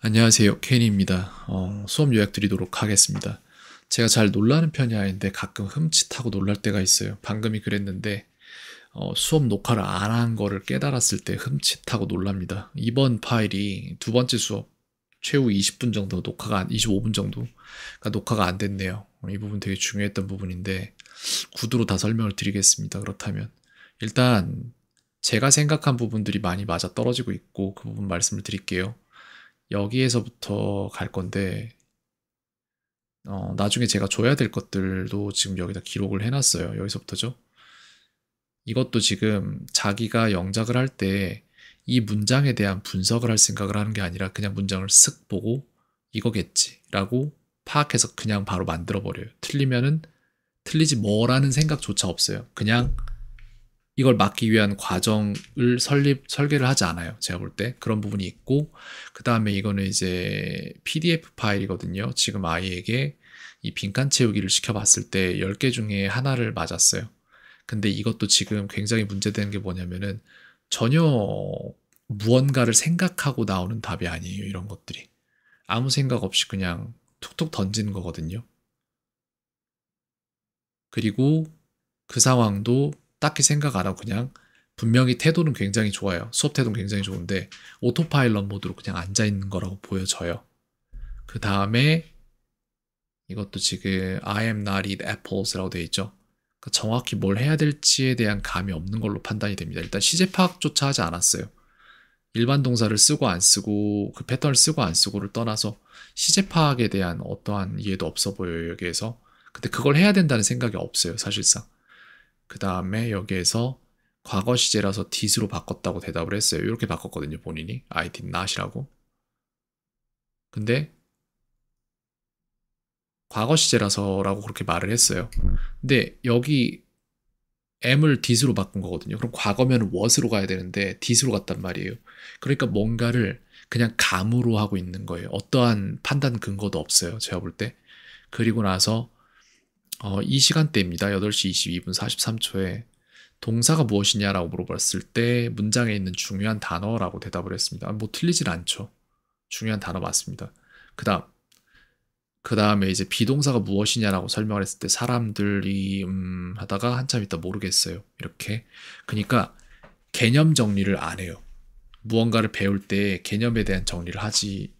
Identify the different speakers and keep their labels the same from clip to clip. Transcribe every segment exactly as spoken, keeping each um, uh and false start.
Speaker 1: 안녕하세요. 케인입니다. 어, 수업 요약 드리도록 하겠습니다. 제가 잘 놀라는 편이 아닌데 가끔 흠칫하고 놀랄 때가 있어요. 방금이 그랬는데 어, 수업 녹화를 안 한 거를 깨달았을 때 흠칫하고 놀랍니다. 이번 파일이 두 번째 수업 최후 이십 분 정도 녹화가 안, 이십오 분 정도가 녹화가 안 됐네요. 어, 이 부분 되게 중요했던 부분인데 구두로 다 설명을 드리겠습니다. 그렇다면 일단 제가 생각한 부분들이 많이 맞아 떨어지고 있고 그 부분 말씀을 드릴게요. 여기에서부터 갈 건데 어, 나중에 제가 줘야 될 것들도 지금 여기다 기록을 해놨어요. 여기서부터죠. 이것도 지금 자기가 영작을 할 때 이 문장에 대한 분석을 할 생각을 하는 게 아니라 그냥 문장을 쓱 보고 이거겠지 라고 파악해서 그냥 바로 만들어 버려요. 틀리면은 틀리지 뭐라는 생각조차 없어요. 그냥 이걸 막기 위한 과정을 설립, 설계를 하지 않아요. 제가 볼 때. 그런 부분이 있고, 그 다음에 이거는 이제 피디에프 파일이거든요. 지금 아이에게 이 빈칸 채우기를 시켜봤을 때 열 개 중에 하나를 맞았어요. 근데 이것도 지금 굉장히 문제되는 게 뭐냐면은 전혀 무언가를 생각하고 나오는 답이 아니에요. 이런 것들이. 아무 생각 없이 그냥 툭툭 던지는 거거든요. 그리고 그 상황도 딱히 생각 안 하고 그냥 분명히 태도는 굉장히 좋아요. 수업 태도는 굉장히 좋은데 오토파일럿 모드로 그냥 앉아 있는 거라고 보여져요. 그 다음에 이것도 지금 I am not eat apples라고 되어 있죠. 그러니까 정확히 뭘 해야 될지에 대한 감이 없는 걸로 판단이 됩니다. 일단 시제 파악조차 하지 않았어요. 일반 동사를 쓰고 안 쓰고 그 패턴을 쓰고 안 쓰고를 떠나서 시제 파악에 대한 어떠한 이해도 없어 보여요. 여기에서. 근데 그걸 해야 된다는 생각이 없어요. 사실상. 그 다음에 여기에서 과거 시제라서 did로 바꿨다고 대답을 했어요. 이렇게 바꿨거든요, 본인이. I did not이라고. 근데 과거 시제라서라고 그렇게 말을 했어요. 근데 여기 m을 did로 바꾼 거거든요. 그럼 과거면 was로 가야 되는데 did로 갔단 말이에요. 그러니까 뭔가를 그냥 감으로 하고 있는 거예요. 어떠한 판단 근거도 없어요. 제가 볼 때. 그리고 나서 어, 이 시간대입니다. 여덟 시 이십이 분 사십삼 초에 동사가 무엇이냐라고 물어봤을 때 문장에 있는 중요한 단어라고 대답을 했습니다. 뭐 틀리진 않죠. 중요한 단어 맞습니다. 그 다음, 그 다음에 이제 비동사가 무엇이냐라고 설명을 했을 때 사람들이 음 하다가 한참 있다 모르겠어요. 이렇게. 그러니까 개념 정리를 안 해요. 무언가를 배울 때 개념에 대한 정리를 하지.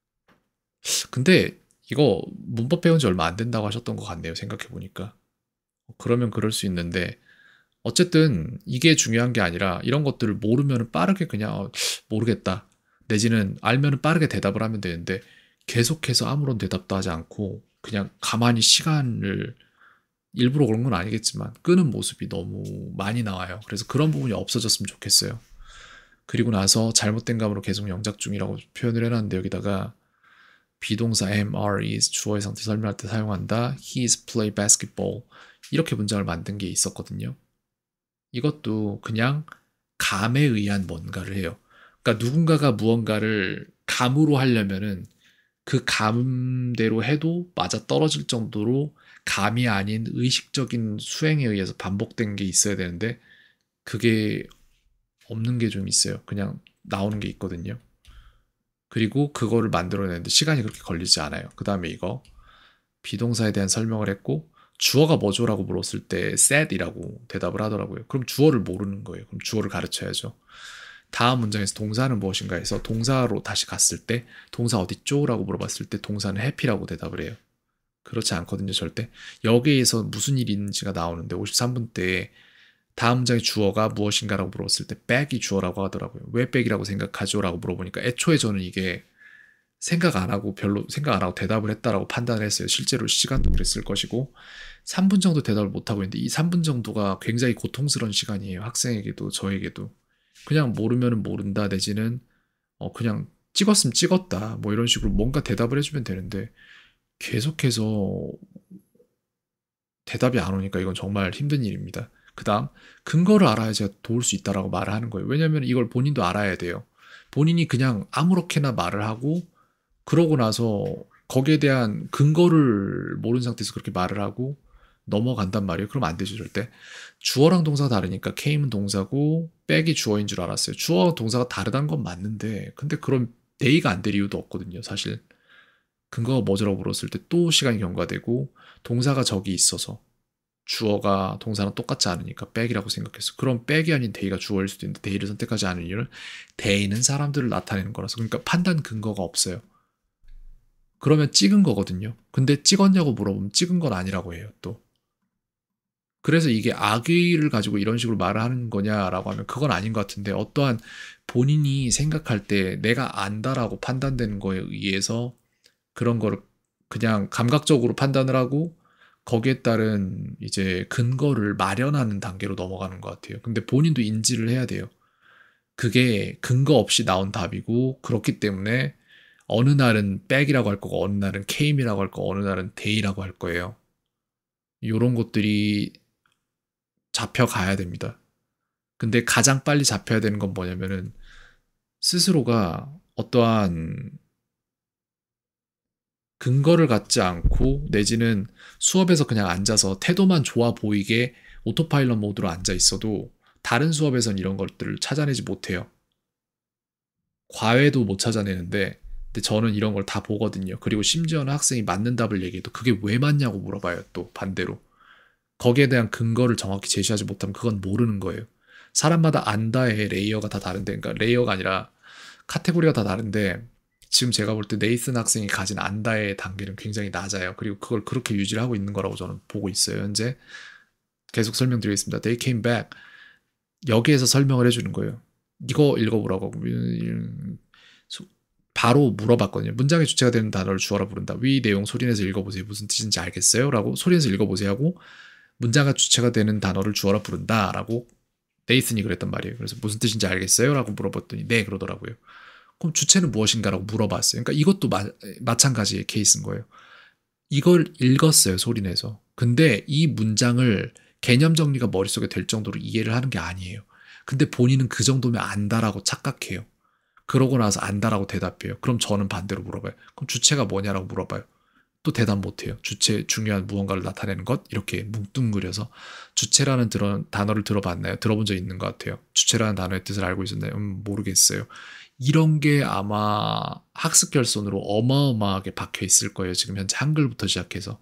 Speaker 1: 근데 이거 문법 배운 지 얼마 안 된다고 하셨던 것 같네요. 생각해 보니까. 그러면 그럴 수 있는데 어쨌든 이게 중요한 게 아니라 이런 것들을 모르면 빠르게 그냥 어, 모르겠다. 내지는 알면 빠르게 대답을 하면 되는데 계속해서 아무런 대답도 하지 않고 그냥 가만히 시간을 일부러 그런 건 아니겠지만 끄는 모습이 너무 많이 나와요. 그래서 그런 부분이 없어졌으면 좋겠어요. 그리고 나서 잘못된 감으로 계속 영작 중이라고 표현을 해놨는데 여기다가 비동사 am, are, is 주어의 상태 설명할 때 사용한다. he is play basketball 이렇게 문장을 만든 게 있었거든요. 이것도 그냥 감에 의한 뭔가를 해요. 그러니까 누군가가 무언가를 감으로 하려면은 그 감대로 해도 맞아 떨어질 정도로 감이 아닌 의식적인 수행에 의해서 반복된 게 있어야 되는데 그게 없는 게 좀 있어요. 그냥 나오는 게 있거든요. 그리고 그거를 만들어내는데 시간이 그렇게 걸리지 않아요. 그 다음에 이거 비동사에 대한 설명을 했고 주어가 뭐죠라고 물었을 때 said이라고 대답을 하더라고요. 그럼 주어를 모르는 거예요. 그럼 주어를 가르쳐야죠. 다음 문장에서 동사는 무엇인가 해서 동사로 다시 갔을 때 동사 어딨죠? 라고 물어봤을 때 동사는 happy라고 대답을 해요. 그렇지 않거든요. 절대. 여기에서 무슨 일이 있는지가 나오는데 오십삼 분 때 다음 문장의 주어가 무엇인가라고 물었을 때 백이 주어라고 하더라고요. 왜 백이라고 생각하죠? 라고 물어보니까 애초에 저는 이게 생각 안 하고 별로 생각 안 하고 대답을 했다라고 판단을 했어요. 실제로 시간도 그랬을 것이고 삼 분 정도 대답을 못 하고 있는데 이 삼 분 정도가 굉장히 고통스러운 시간이에요. 학생에게도 저에게도 그냥 모르면은 모른다 내지는 어 그냥 찍었으면 찍었다 뭐 이런 식으로 뭔가 대답을 해주면 되는데 계속해서 대답이 안 오니까 이건 정말 힘든 일입니다. 그 다음 근거를 알아야 제가 도울 수 있다라고 말을 하는 거예요. 왜냐하면 이걸 본인도 알아야 돼요. 본인이 그냥 아무렇게나 말을 하고 그러고 나서 거기에 대한 근거를 모르는 상태에서 그렇게 말을 하고 넘어간단 말이에요. 그럼 안 되죠, 절대. 주어랑 동사가 다르니까 came은 동사고 백이 주어인 줄 알았어요. 주어와 동사가 다르다는 건 맞는데 근데 그럼 데이가 안 될 이유도 없거든요. 사실 근거가 뭐죠라고 물었을 때 또 시간이 경과되고 동사가 저기 있어서 주어가 동사랑 똑같지 않으니까 백이라고 생각했어. 그럼 백이 아닌 데이가 주어일 수도 있는데 데이를 선택하지 않은 이유는 데이는 사람들을 나타내는 거라서. 그러니까 판단 근거가 없어요. 그러면 찍은 거거든요. 근데 찍었냐고 물어보면 찍은 건 아니라고 해요, 또. 그래서 이게 악의를 가지고 이런 식으로 말을 하는 거냐라고 하면 그건 아닌 것 같은데, 어떠한 본인이 생각할 때 내가 안다라고 판단되는 거에 의해서 그런 거를 그냥 감각적으로 판단을 하고 거기에 따른 이제 근거를 마련하는 단계로 넘어가는 것 같아요. 근데 본인도 인지를 해야 돼요. 그게 근거 없이 나온 답이고, 그렇기 때문에 어느 날은 백이라고 할 거고 어느 날은 케임이라고 할 거고 어느 날은 데이라고 할 거예요. 이런 것들이 잡혀가야 됩니다. 근데 가장 빨리 잡혀야 되는 건 뭐냐면은 스스로가 어떠한 근거를 갖지 않고 내지는 수업에서 그냥 앉아서 태도만 좋아 보이게 오토파일럿 모드로 앉아 있어도 다른 수업에선 이런 것들을 찾아내지 못해요. 과외도 못 찾아내는데, 근데 저는 이런 걸 다 보거든요. 그리고 심지어는 학생이 맞는 답을 얘기해도 그게 왜 맞냐고 물어봐요. 또 반대로 거기에 대한 근거를 정확히 제시하지 못하면 그건 모르는 거예요. 사람마다 안다의 레이어가 다 다른데, 그러니까 레이어가 아니라 카테고리가 다 다른데, 지금 제가 볼 때 네이슨 학생이 가진 안다의 단계는 굉장히 낮아요. 그리고 그걸 그렇게 유지를 하고 있는 거라고 저는 보고 있어요. 현재 계속 설명드리겠습니다. They came back. 여기에서 설명을 해주는 거예요. 이거 읽어보라고. 바로 물어봤거든요. 문장의 주체가 되는 단어를 주어라 부른다. 위 내용 소리내서 읽어보세요. 무슨 뜻인지 알겠어요? 라고 소리내서 읽어보세요 하고, 문장의 주체가 되는 단어를 주어라 부른다 라고 네이슨이 그랬단 말이에요. 그래서 무슨 뜻인지 알겠어요? 라고 물어봤더니 네 그러더라고요. 그럼 주체는 무엇인가라고 물어봤어요. 그러니까 이것도 마, 마찬가지의 케이스인 거예요. 이걸 읽었어요, 소리내서. 근데 이 문장을 개념 정리가 머릿속에 될 정도로 이해를 하는 게 아니에요. 근데 본인은 그 정도면 안다라고 착각해요. 그러고 나서 안다라고 대답해요. 그럼 저는 반대로 물어봐요. 그럼 주체가 뭐냐라고 물어봐요. 또 대답 못해요. 주체, 중요한 무언가를 나타내는 것, 이렇게 뭉뚱그려서. 주체라는 들어, 단어를 들어봤나요? 들어본 적 있는 것 같아요. 주체라는 단어의 뜻을 알고 있었나요? 음, 모르겠어요. 이런 게 아마 학습 결손으로 어마어마하게 박혀 있을 거예요. 지금 현재 한글부터 시작해서.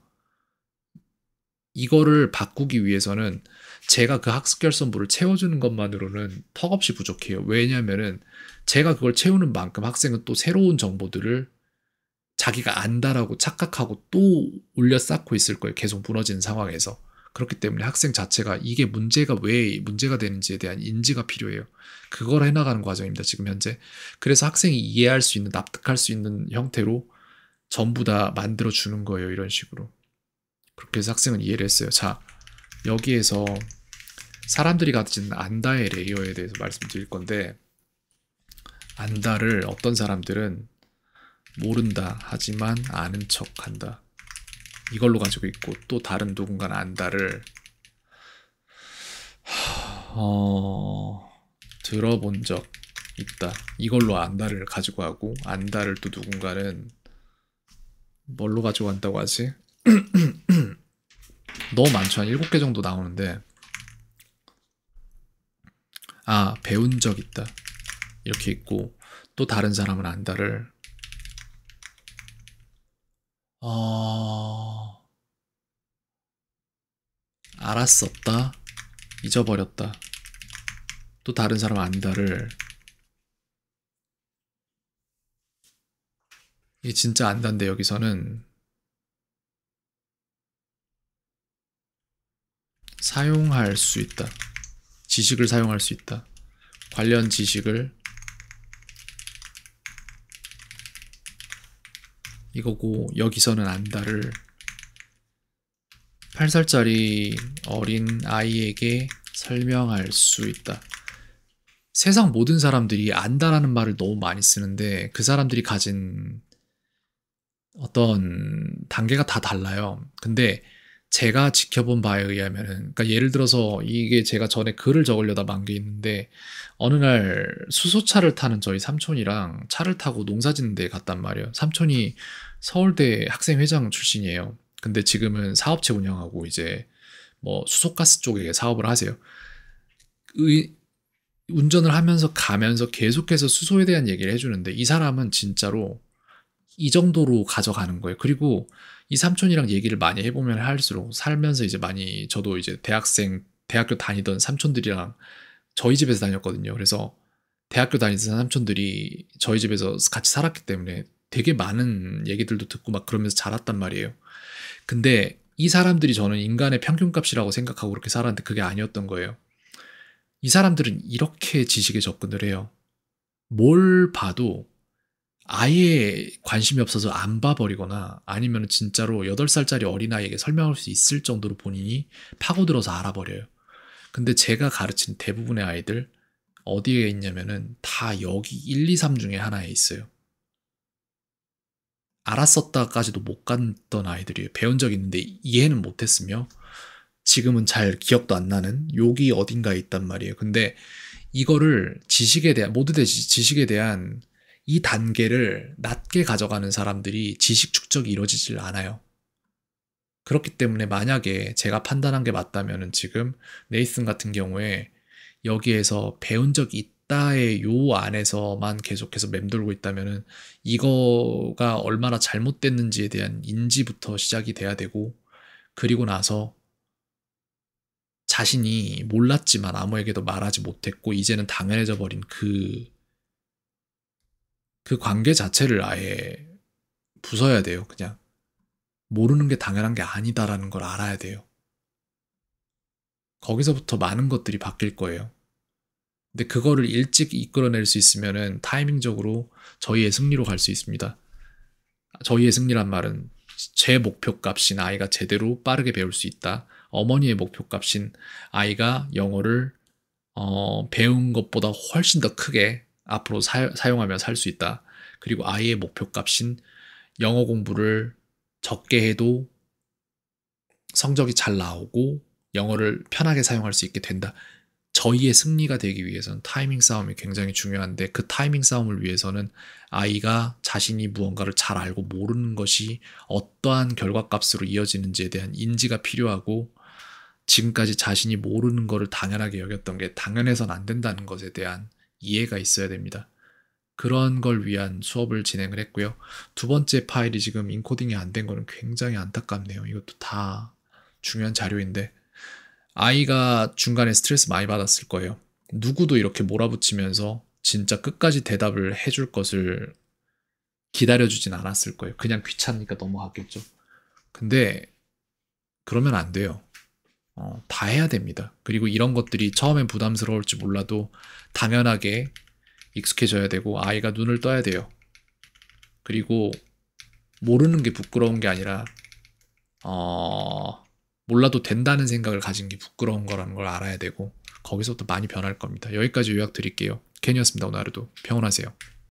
Speaker 1: 이거를 바꾸기 위해서는 제가 그 학습 결손부를 채워주는 것만으로는 턱없이 부족해요. 왜냐면은 제가 그걸 채우는 만큼 학생은 또 새로운 정보들을 자기가 안다라고 착각하고 또 올려 쌓고 있을 거예요. 계속 무너지는 상황에서. 그렇기 때문에 학생 자체가 이게 문제가 왜 문제가 되는지에 대한 인지가 필요해요. 그걸 해나가는 과정입니다. 지금 현재. 그래서 학생이 이해할 수 있는, 납득할 수 있는 형태로 전부 다 만들어주는 거예요. 이런 식으로. 그렇게 해서 학생은 이해를 했어요. 자, 여기에서 사람들이 가진 안다의 레이어에 대해서 말씀드릴 건데, 안다를 어떤 사람들은 모른다 하지만 아는 척한다, 이걸로 가지고 있고, 또 다른 누군가는 안다를 어... 들어본 적 있다, 이걸로 안다를 가지고 하고, 안다를 또 누군가는 뭘로 가지고 간다고 하지? 너무 많죠. 한 일곱 개 정도 나오는데, 아, 배운 적 있다 이렇게 있고, 또 다른 사람은 안다를 어... 알았었다, 잊어버렸다, 또 다른 사람 안다를 이게 진짜 안다인데, 여기서는 사용할 수 있다, 지식을 사용할 수 있다, 관련 지식을, 이거고, 여기서는 안다를 팔 살짜리 어린 아이에게 설명할 수 있다. 세상 모든 사람들이 안다라는 말을 너무 많이 쓰는데 그 사람들이 가진 어떤 단계가 다 달라요. 근데 제가 지켜본 바에 의하면은, 그러니까 예를 들어서 이게 제가 전에 글을 적으려다 만 게 있는데, 어느 날 수소차를 타는 저희 삼촌이랑 차를 타고 농사 짓는 데 갔단 말이에요. 삼촌이 서울대 학생회장 출신이에요. 근데 지금은 사업체 운영하고 이제 뭐 수소가스 쪽에 사업을 하세요. 의, 운전을 하면서 가면서 계속해서 수소에 대한 얘기를 해주는데 이 사람은 진짜로 이 정도로 가져가는 거예요. 그리고 이 삼촌이랑 얘기를 많이 해보면 할수록 살면서 이제 많이 저도 이제 대학생 대학교 다니던 삼촌들이랑 저희 집에서 다녔거든요. 그래서 대학교 다니던 삼촌들이 저희 집에서 같이 살았기 때문에 되게 많은 얘기들도 듣고 막 그러면서 자랐단 말이에요. 근데 이 사람들이 저는 인간의 평균값이라고 생각하고 그렇게 살았는데 그게 아니었던 거예요. 이 사람들은 이렇게 지식에 접근을 해요. 뭘 봐도 아예 관심이 없어서 안 봐버리거나 아니면 진짜로 여덟 살짜리 어린아이에게 설명할 수 있을 정도로 본인이 파고들어서 알아버려요. 근데 제가 가르친 대부분의 아이들 어디에 있냐면은 다 여기 일, 이, 삼 중에 하나에 있어요. 알았었다까지도 못 갔던 아이들이에요. 배운 적 있는데 이해는 못했으며 지금은 잘 기억도 안 나는 여기 어딘가에 있단 말이에요. 근데 이거를 지식에 대한 모두 지식에 대한 이 단계를 낮게 가져가는 사람들이 지식 축적이 이루어지질 않아요. 그렇기 때문에 만약에 제가 판단한 게 맞다면 지금 네이슨 같은 경우에 여기에서 배운 적이 있다의 요 안에서만 계속해서 맴돌고 있다면 이거가 얼마나 잘못됐는지에 대한 인지부터 시작이 돼야 되고 그리고 나서 자신이 몰랐지만 아무에게도 말하지 못했고 이제는 당연해져 버린 그, 그 관계 자체를 아예 부숴야 돼요. 그냥 모르는 게 당연한 게 아니다라는 걸 알아야 돼요. 거기서부터 많은 것들이 바뀔 거예요. 근데 그거를 일찍 이끌어낼 수 있으면은 타이밍적으로 저희의 승리로 갈 수 있습니다. 저희의 승리란 말은 제 목표값인 아이가 제대로 빠르게 배울 수 있다. 어머니의 목표값인 아이가 영어를 어, 배운 것보다 훨씬 더 크게 앞으로 사, 사용하며 살 수 있다. 그리고 아이의 목표값인 영어 공부를 적게 해도 성적이 잘 나오고 영어를 편하게 사용할 수 있게 된다. 저희의 승리가 되기 위해서는 타이밍 싸움이 굉장히 중요한데 그 타이밍 싸움을 위해서는 아이가 자신이 무언가를 잘 알고 모르는 것이 어떠한 결과값으로 이어지는지에 대한 인지가 필요하고 지금까지 자신이 모르는 것을 당연하게 여겼던 게 당연해서는 안 된다는 것에 대한 이해가 있어야 됩니다. 그런 걸 위한 수업을 진행을 했고요. 두 번째 파일이 지금 인코딩이 안 된 거는 굉장히 안타깝네요. 이것도 다 중요한 자료인데 아이가 중간에 스트레스 많이 받았을 거예요. 누구도 이렇게 몰아붙이면서 진짜 끝까지 대답을 해줄 것을 기다려주진 않았을 거예요. 그냥 귀찮으니까 넘어갔겠죠. 근데 그러면 안 돼요. 어, 다 해야 됩니다. 그리고 이런 것들이 처음엔 부담스러울지 몰라도 당연하게 익숙해져야 되고 아이가 눈을 떠야 돼요. 그리고 모르는 게 부끄러운 게 아니라 어... 몰라도 된다는 생각을 가진 게 부끄러운 거라는 걸 알아야 되고 거기서부터 많이 변할 겁니다. 여기까지 요약 드릴게요. 켄이었습니다. 오늘 하루도 평온하세요.